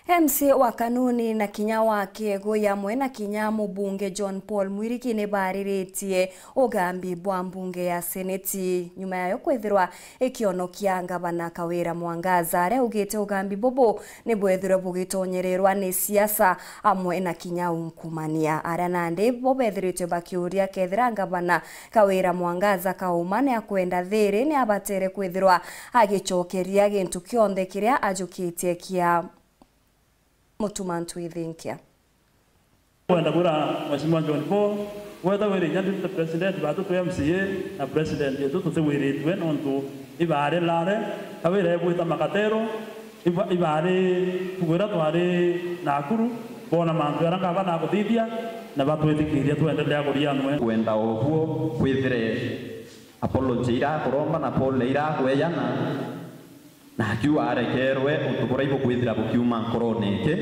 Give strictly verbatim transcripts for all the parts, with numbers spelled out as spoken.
M C A wa kanuni na kinya wake goyamwe na kinya mubunge John Paul Mwirigi ne bariritie ogambi bwa mbunge ya seneti nyuma yayo kwethirwa ikionokia ngavana Kawira Mwangaza aria ugite ogambi bobo ne bwethirwa bugitonyererwa ni siasa amwe na kinya unkumania aria nande bobethirite bakiuria kethira ngavana Kawira Mwangaza kaumane akwenda thiri ne abatere kwethirwa agichokeria gintu kionde kiria ajukitie kia mutumantu ithinkia kwenda kura Mheshimiwa John Paul whether we nyandi the president batu to M C A na president yetu tuse wiritwe nontu ibare lare Kawira ebwita makatero ibare kugura twari Nakuru bona mantu aranga bana kuthithia na batwithikiria twendelea kurianwe kwenda oguo kwithire apology ira kuromba na Paul ira kweyana na kiu arekerwe utubura ibo kwithira bukiuma nkoroneke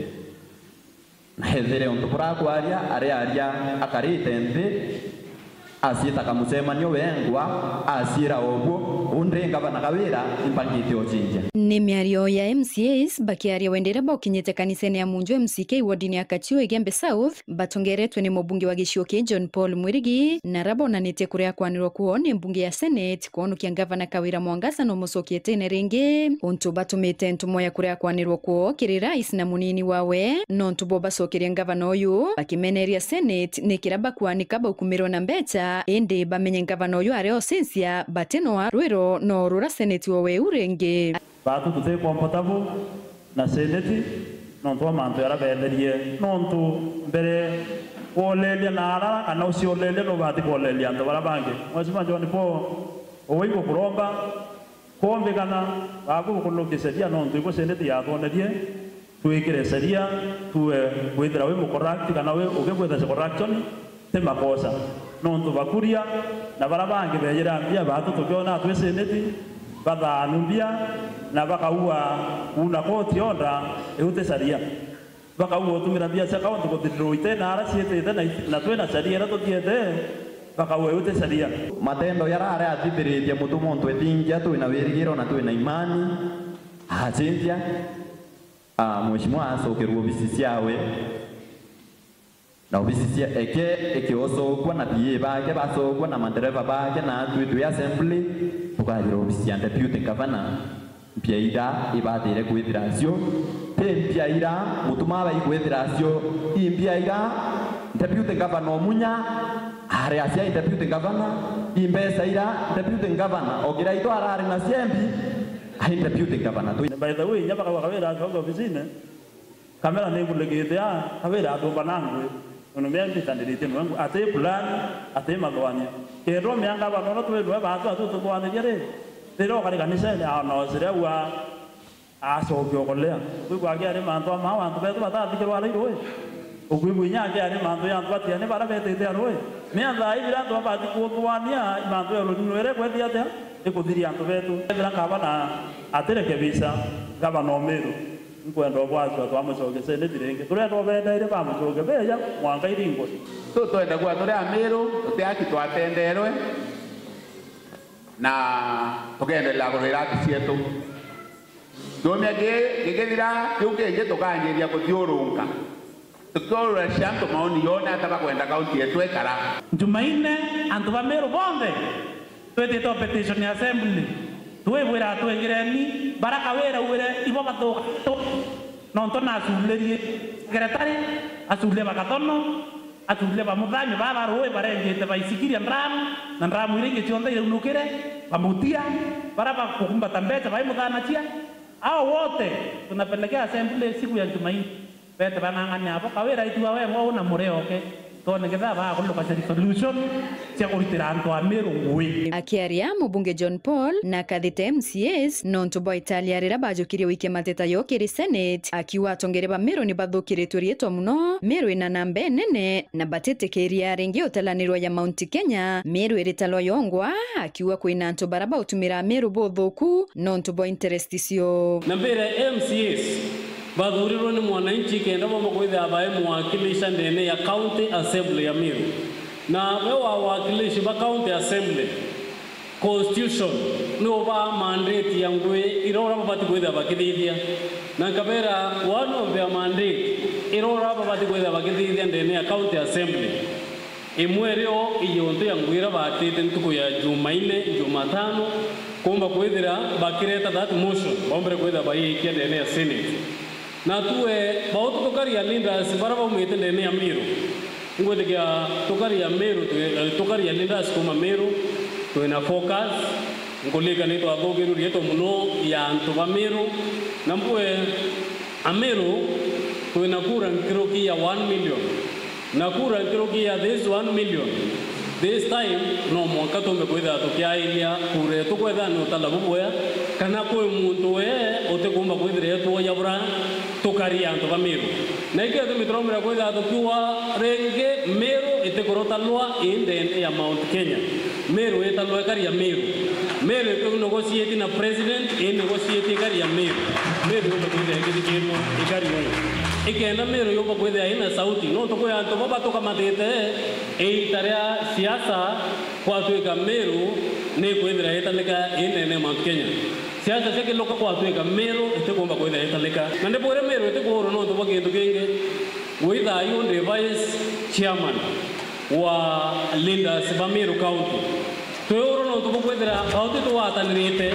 na hezere utubura kwaria are aria akarite nthi asieta kamusemanyo wengwa asira oguo undre ngavana Kawira impangite ochinja ni miario ya M C As bakiaria wendera bokinyete kaniseni ya Munjo M C K wardini ya Kachio Igembe South batongeretwe ni mubunge wa Gicioke John Paul Mwirigi na rabonanite kuria kwanirwa kuo ni mbunge ya Senate kuonukia ngavana Kawira Mwangaza no musokiete ne ringi untu batumite ntumo ya kuria kwanirwa kuo kiri rais na munini wawe no ntubo basokeria ngavana uyu bakimeneria Senate ni kiraba kwanika baukumirwa na mbecha ende bamenye ngavana uyu areo sensia bateno rwero no rura Senate wawe urenge batu tute comfortable na Senate no to mantu yara benderie no ntu mbere olelia nara kana usiolelia no bati olelia ndo barabange Mheshimiwa John Paul owigo kuromba kombe kana babu kunokeseria no ntu iko Senate ya tonerie tuikire seria tuwe kwithira we mukorrect kana we ugebwetha se correction te makosa no ntu bakuria na barabange bejera mbia batu tukiona twe Senate bathanumbia na bakaua una koti onda eute saria bakaua utumira bia cia kaunti kuthirwo itena ara ciete na na twena saria na tutiete bakaua eute saria matendo yarare atithiritie mutumo ntwe tingia twina wirigiro na twina imani acintia ah Mheshimiwa acokerwo obisi ciawe na obisi cia eke ekiosokwa na pie bake basokwa na madereva bake na twi assembly tukajira obisi ya deputy governor mpia ira ibathire kwithiracio te mpia ira mutuma ba ikwithiracio impia ira deputy governor munya are asia deputy governor imbesa ira deputy governor ogira ito arare na sembi ai deputy governor by the way nyaba Kawira kwa ofisine kamera ne kulegete ya Kawira atomba nangwe ono mendi tandirite mwangu ate plan ate madwani kero mianga banono twedwe batu atu tubwane yere tero kali kanisa ne ano zirewa aso byokolea kwigwa ari manto ma wantu betu batati kero ari roe okwigwa nyake ari manto yantu batia ne bara betete roe mianga ibira ndo bati kutwania manto yo nwere kwethi ate ekuthiria antu betu ndira kabana atereke visa gavana Omeru nkwenda bwazo twamucoke Senate ringi turendo bendaire bamucoke beya mwanga iringo tu twenda kwa tore Ameru tutiaki twatenderwe na tugendelela kurira cietu domya ge gigethira yukenje tukanyiria kuthiurunga tukorora shanto maoni yona ataba kwenda kaunti yetu ekara Jumaine antu Ameru bonde twete to petition assembly tuwe bwira twengireni baraka wera wera ibo batoka no ntona asulerie secretary asule bakatono asule bamuthami baba roe barengete baisikiria ndram na ndram iringe chionda irunukire bamutia baraba kukumba tambeta baimuthana chia hao wote tunapelekea assembly siku ya Jumaine pete bananganya hapo Kawira itiwa wewe una mureoke tone getha ba kuluka solution cia kuritira antu Ameru ngui akiaria mubunge John Paul na kathite M C As nontu bo Italia rira bajukirie wike mateta yo kiri Senate akiwa tongereba Meru ni bathukiritwe rieto muno Meru ina nambe nene na batetekeria ringi otalanirwa ya Mount Kenya Meru iritalo yongwa akiwa kwina antu baraba utumira Meru bothoku nontu bo interest cio na mbere M C As bathurirwo ni mwananchi kenda bo kwithia bae mwakilisha ndene ya county assembly ya Meru na we wa wakilishi ba county assembly constitution no ba mandate ya ngwe irora babati kwetha bakithithia na kabera one of their mandate irora babati kwetha bakithithia ndene ya county assembly imwerio iyonto ya ngwira batete ntuko ya Jumaine Jumatano kumba kwethira bakireta that motion bombere kwetha bayikia ndene ya senate na tuwe bautu tokari ya linda sibaraba umete ndene ya Meru ngwete kia tokari ya Meru tokari ya linda sikuma Meru tuena focus ngoleka nito agogeru yeto muno ya antoba Meru na mbue Ameru tuena kura nkiroki ya one million na kura nkiroki ya this one million this time no mwaka tombe kwetha tukiailia kure tukwetha no talabuboya kana kwe muntu we otekumba kwethire to yabura tukari antoba Meru na ikia tumitromera kwetha tukiwa renge Meru itekorota lwa inde ya Mount Kenya Meru etalwa kari ya Meru Meru eko negotiate na president e negotiate kari ya Meru Meru yoba kwetha ekidikemo ikari yongo ikenda Meru yoba kwetha ina sauti no toko ya antoba batoka matete e tarea siasa kwa tuika Meru ne kwethira etaleka inde ne Mount Kenya siasa seke loka kwa tuika Meru itekomba kwethira etaleka na ndipo re Meru itekoro no toba kintu kingi witha yonde vice chairman wa Linda Meru County Toro no tupo kwethira county to watanirite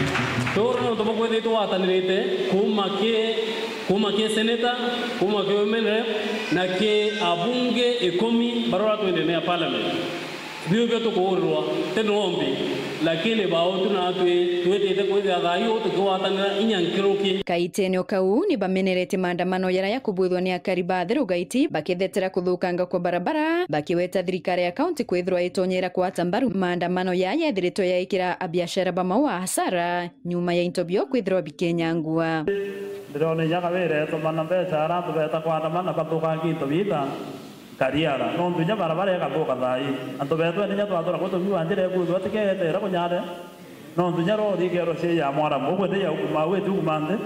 Toro no tupo kwethira to watanirite kuma ke kuma ke senator kuma ke women rep na ke abunge ekomi barora twende ne parliament biuge to korwa tenombi lakini baotu na atwe twete kwethira thayo tukiwatanira inyankiroki kaitenyo kau ni bamenerete maandamano yara ya kubwithwa ni akaribathe rugaiti bakithetera kuthukanga kwa barabara bakiweta thirikari ya county kwithirwa itonyera kwa tambaru maandamano ya yethirito ya ikira abiashara bamwe wa hasara nyuma ya intobio kwithirwa bikenyangua ndone yaga were to mana mbeca arantu beta kwandamana bathukangi intobita kariara no ndunya barabara ya kathuka thai antu betwe ninya twathora ko tumiwa njire kuthwa tikete ra kunyare no ndunya ro rigero cie ya mwara mugwe ndi ya kuma wetu kumande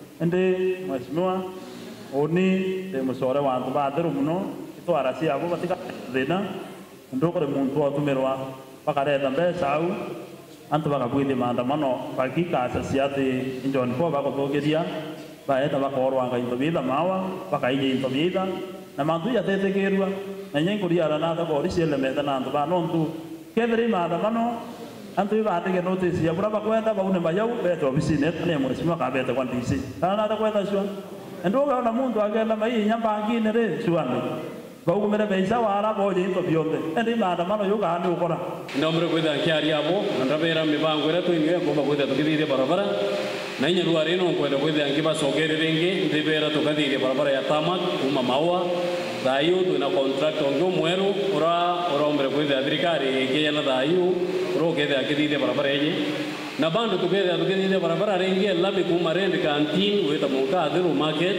ndi mheshimiwa oni de musore wa antu batheru muno itwara cia abo batika thina ndukore muntu otumirwa bakareta mbeca au antu bakabwithi maandamano bakikasa ciati John Paul bakothogeria baeta bakorwa nga intobitha mawa bakaije intobitha na mantu ya tetekerwa na nyenguria na ta ko risiele meta na antu ba no ntu kethiri maandamano antu ibatege notice ya buraba kwenda baune bayau beto obisine ne mheshimiwa ka beta kwa D C kana ta kwenda shwa ndo ga na muntu agenda mai nyamba ngine re shwane baugumere beisa wara boje into bionde ndi maandamano yoga andi ukora ndomre kwetha kiari abo ndabera mibango ira twinwe kumba kwetha tukithire barabara na inya ruare no kwenda kwetha ngiba sogererenge ndibera tukathire barabara ya tamak kuma maua thayu twina contract ongo mweru ura urombre kwetha thirikari ikiya na thayu uroketha akithire barabara yenye na bando tuketha tukithire barabara renge labi kuma rende canteen weta monka thiru market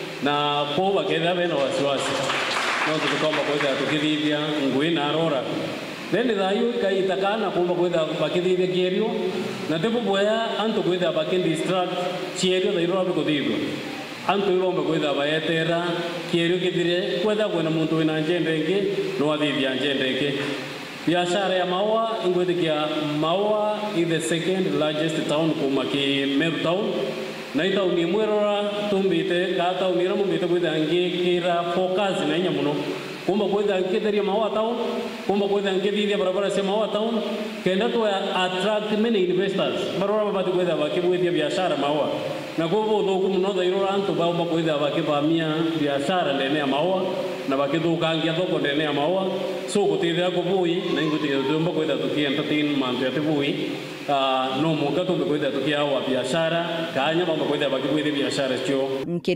na kwa ketha bena wasiwasi no tukomba kwetha tukithithia ngui na arora Then thayu kaitakana kumba kwetha bakithithia kierio na tepo boya antu kwetha bakindistract kierio thairo abe kuthithwa antu iromba kwetha baetera kierio kithire kwetha kwena muntu wina njende ingi no athithia njende ingi biashara ya maua ingwethikia maua is the second largest town kuma ki Meru town na ita uni mwerora tumbite kata unira mumbite kwetha ngikira focus na inya muno kumba kwetha ngithia maua town kumba kwetha ngithia barabara cia maua town kenda to attract many investors barora babati kwetha bakibwithia biashara maua na kwa thoku muno thairo antu bauma kwetha bakibamia biashara ndene ya maua na bakithukangia thoko ndene ya maua so gutithira kubui na ingutithira tumba kwetha tuki entertain mantu ya tibui no muka tumbe kwetha tuki awa biashara kanya bamba kwetha bakibwithia biashara cio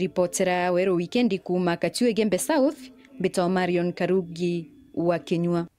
nkiripotera wero weekend kuma Kachiwe Gembe South Bito Marion Karugi wa Kenyua.